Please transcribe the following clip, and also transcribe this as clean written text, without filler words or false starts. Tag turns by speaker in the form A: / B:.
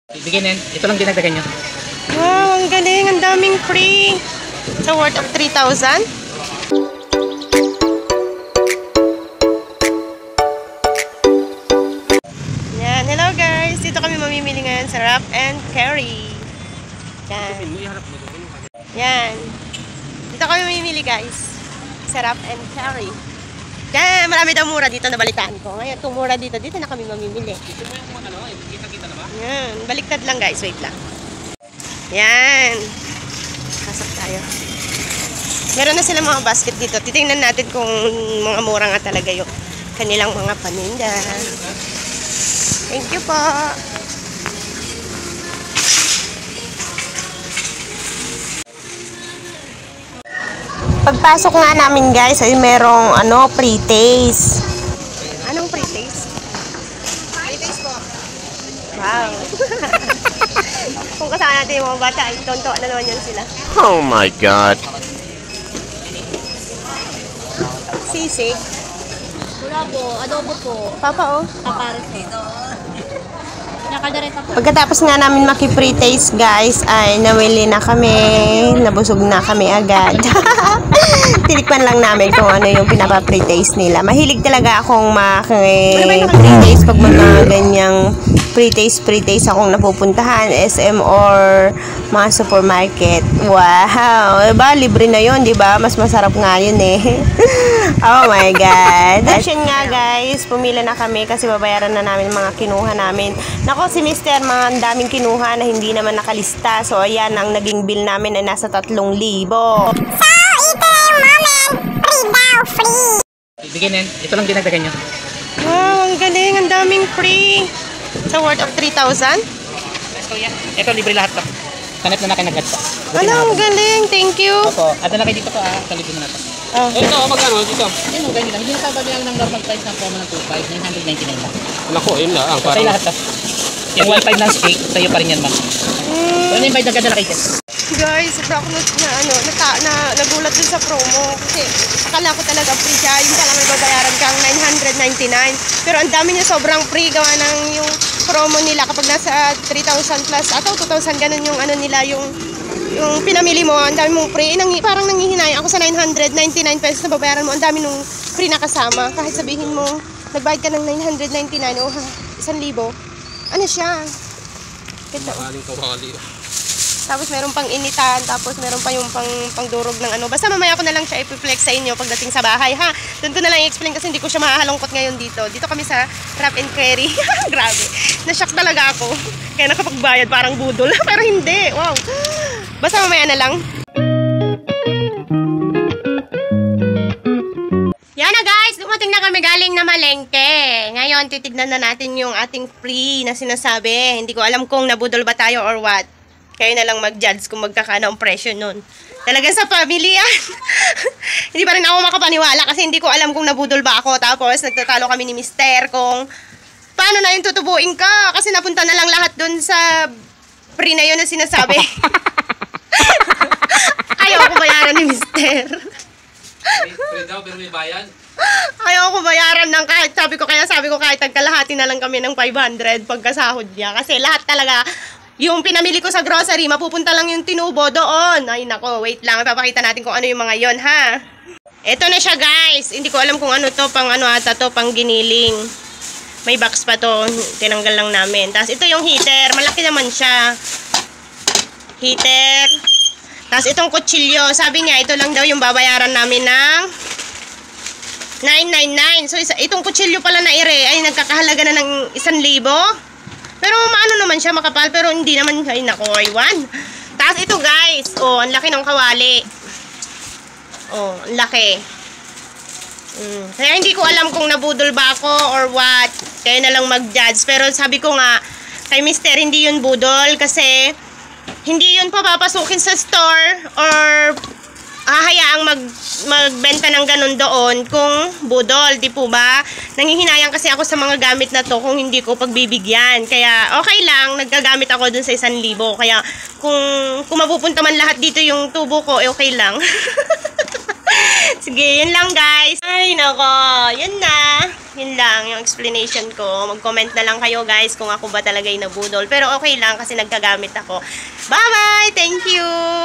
A: Bigyan yan. Ito lang dinagdagan nyo.
B: Wow, ang galing. Ang daming free. It's a worth of 3,000. Yan. Hello guys. Dito kami mamimili ngayon sa Wrap and Carry. Yan. Yan. Dito kami mamimili guys. Sa Wrap and Carry. Yan. Marami daw mura dito na balitaan ko. Ngayon, tumura dito. Dito na kami mamimili. Yan. Baliktad lang guys. Wait lang. Yan. Pasok tayo. Meron na sila mga basket dito. Titingnan natin kung mga mura nga talaga yung kanilang mga paninda. Thank you po. Pagpasok nga namin guys ay merong pre-taste. Anong pre-taste? Pre-taste po. Wow. Kung kasama natin yung mga bata ay tonto na naman yan sila.
C: Oh my God.
B: Sisig.
D: Wala po, adobo po.
B: Papa oh.
D: Kapares dito. Nakadareta po.
B: Pagkatapos nga namin maki-pre-taste guys ay nawili na kami. Nabusog na kami agad. Tinikman lang namin kung ano yung pinapa-pre-taste nila. Mahilig talaga akong maki-pre-taste pag mga ganyang pre-taste akong napupuntahan, SM or mga supermarket. Wow! Diba? Libre na yun, diba? Mas masarap nga yun eh. Oh my God! Action nga guys, pumila na kami kasi babayaran na namin mga kinuha namin. Nako si Mr. mga daming kinuha na hindi naman nakalista. So ayan, ang naging bill namin ay nasa 3,000. So, ito na yung moment. Free daw, free!
A: Bigyan yan. Ito lang dinagdagan nyo.
B: Wow, ang galing. Ang daming free. It's a worth of 3,000.
A: Ito libre lahat to. Sanat na nakinagad to.
B: Ano, ang galing. Thank you.
A: Opo. Ada na kayo dito po Kalipin mo na to.
B: Oh.
A: Ito, magkano dito? Yan o, ganyan lang. Hindi nasababi lang ng normal price ng promo ng 2.5. 999 lang.
C: Naku, yun na. Ang
A: Sa'yo lahat to. Yung 1.5 ng steak, sa'yo pa rin yan ma'am. Ano yung bayad na ganda na kayo?
B: Guys, sobra ako nagulat dun sa promo. Kasi akala ko talaga free siya. Yung pala may babayaran kang 999. Pero ang dami niya sobrang free. Gawa ng yung promo nila kapag nasa 3,000 plus atau 2,000 ganun yung ano nila yung pinamili mo. Ang dami mong free. Parang nanghihinayang ako sa 999 pesos na babayaran mo. Ang dami nung free na kasama. Kahit sabihin mo nagbayad ka ng 999 o 1,000. Ano siya? Ito. Tapos meron pang initan, tapos meron pa yung pangdurog ng ano. Basta mamaya ko na lang siya i-flex sa inyo pagdating sa bahay, ha? Doon ko na lang i-explain kasi hindi ko siya mahalongkot ngayon dito. Dito kami sa Wrap and Carry. Grabe. Na-shock talaga ako. Kaya nakapagbayad parang budol. Pero hindi. Wow. Basta mamaya na lang. Yan na guys. Dumating na kami galing na malengke. Ngayon, titignan na natin yung ating free na sinasabi. Hindi ko alam kung nabudol ba tayo or what. Kayo na lang mag-judge kung magkakano ang presyo nun. Talagang sa pamilyan. Hindi pa rin ako makapaniwala kasi hindi ko alam kung nabudol ba ako. Tapos nagtatalo kami ni Mister kung paano na yung tutubuin ka. Kasi napunta na lang lahat dun sa free na yun na sinasabi. Ayaw ko bayaran ni Mister.
A: Free daw pero may bayan.
B: Ayaw ko bayaran ng kahit, sabi ko kahit nagkalahati na lang kami ng 500 pagkasahod niya. Kasi lahat talaga, yung pinamili ko sa grocery, mapupunta lang yung tinubo doon. Ay nako, wait lang. Ipapakita natin kung ano yung mga yon, ha? Ito na siya, guys. Hindi ko alam kung ano to, pang ano ata to, pang giniling. May box pa to. Tinanggal lang namin. Tapos ito yung heater. Malaki naman siya. Heater. Tapos itong kutsilyo. Sabi niya, ito lang daw yung babayaran namin ng 999. So itong kutsilyo pala na ire ay nagkakahalaga na ng 1,000. Pero maano naman siya, makapal, pero hindi naman, ay nako, aywan. Tapos ito guys, oh, ang laki ng kawali. Oh, ang laki. Kaya hindi ko alam kung nabudol ba ako or what. Kaya na lang mag-judge. Pero sabi ko nga, kay Mister, hindi yun budol kasi hindi yun papapasukin sa store or hahayaang magbenta ng ganun doon kung budol, di po ba? Nanghihinayang kasi ako sa mga gamit na to kung hindi ko pagbibigyan. Kaya okay lang, naggagamit ako dun sa 1,000. Kaya kung mapupunta man lahat dito yung tubo ko, okay lang. Sige, yun lang guys. Ay nako, yun na. Yun lang yung explanation ko. Mag-comment na lang kayo guys kung ako ba talaga yung nabudol. Pero okay lang kasi nagkagamit ako. Bye-bye! Thank you!